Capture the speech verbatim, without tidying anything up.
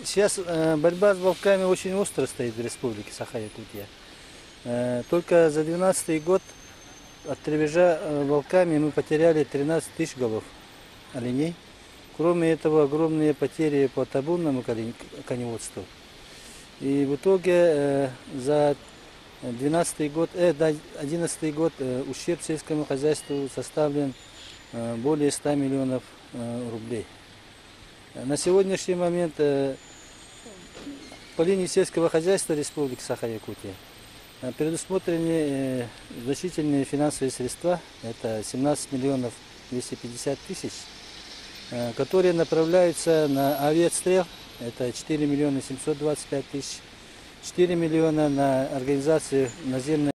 Сейчас э, борьба с волками очень остро стоит в республике Саха-Якутия. Э, только за две тысячи двенадцатый год от тревежа э, волками мы потеряли тринадцать тысяч голов оленей. Кроме этого, огромные потери по табунному коневодству. И в итоге э, за двенадцатый год, э, одиннадцатый год э, ущерб сельскому хозяйству составлен э, более ста миллионов э, рублей. На сегодняшний момент э, по линии сельского хозяйства Республики Саха-Якутия э, предусмотрены э, значительные финансовые средства, это семнадцать миллионов двести пятьдесят тысяч, э, которые направляются на авиаотстрел, это четыре миллиона семьсот двадцать пять тысяч, четыре миллиона на организацию наземной